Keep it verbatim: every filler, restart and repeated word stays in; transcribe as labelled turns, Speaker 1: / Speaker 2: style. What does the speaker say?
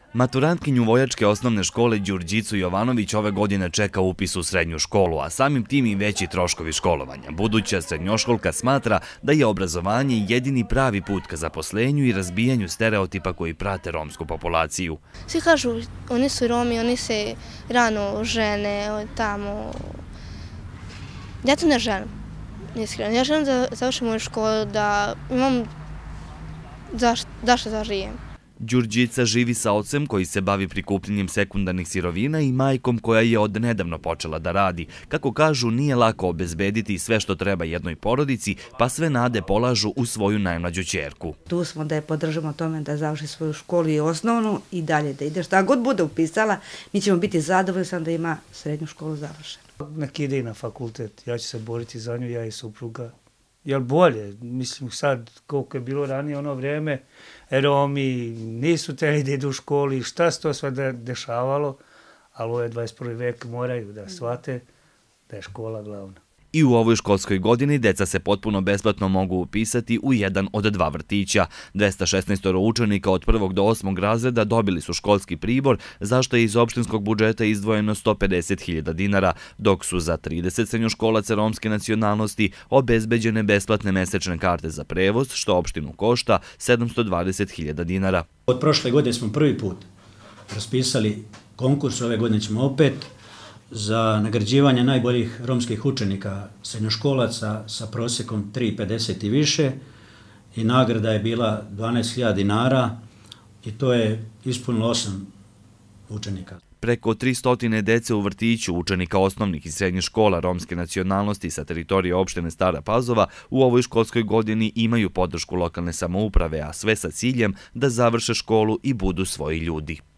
Speaker 1: Maturantkinju Vojačke osnovne škole Đurđicu Jovanović ove godine čeka upis u srednju školu, a samim tim i veći troškovi školovanja. Buduća srednjoškolka smatra da je obrazovanje jedini pravi put ka zaposlenju i razbijanju stereotipa koji prate romsku populaciju.
Speaker 2: Svi kažu, oni su Romi, oni se rano žene tamo. Ja to ne želim, iskreno. Ja želim da završim moju školu, da imam zašto da živim.
Speaker 1: Đurđica živi sa ocem koji se bavi prikupljanjem sekundarnih sirovina i majkom koja je od nedavno počela da radi. Kako kažu, nije lako obezbediti sve što treba jednoj porodici, pa sve nade polažu u svoju najmlađu ćerku.
Speaker 3: Tu smo da je podržamo tome da završi svoju školu i osnovnu i dalje da ide. Šta god bude upisala, mi ćemo biti zadovoljni sam da ima srednju školu završenu.
Speaker 4: Nek ide i na fakultet, ja ću se boriti za nju, ja i supruga. Jel bolje, mislim sad koliko je bilo ranije ono vrijeme, Romi nisu teli da idu u školi, šta se to sve dešavalo, ali ovo je dvadeset prvi vek, moraju da shvate da je škola glavna.
Speaker 1: I u ovoj školskoj godini deca se potpuno besplatno mogu upisati u jedan od dva vrtića. dvesta šesnaest učenika od prvog do osmog razreda dobili su školski pribor, za što je iz opštinskog budžeta izdvojeno sto pedeset hiljada dinara, dok su za trideset srednjoškolaca romske nacionalnosti obezbeđene besplatne mesečne karte za prevoz, što opštinu košta sedamsto dvadeset hiljada dinara.
Speaker 5: Od prošle godine smo prvi put raspisali konkurs, ove godine ćemo opet, za nagrađivanje najboljih romskih učenika srednjoškolaca sa prosjekom tri pedeset i više i nagrada je bila dvanaest hiljada dinara i to je ispunilo osam učenika.
Speaker 1: Preko tristo dece u vrtiću učenika osnovnih i srednjih škola romske nacionalnosti sa teritorije opštine Stara Pazova u ovoj školskoj godini imaju podršku lokalne samouprave, a sve sa ciljem da završe školu i budu svoji ljudi.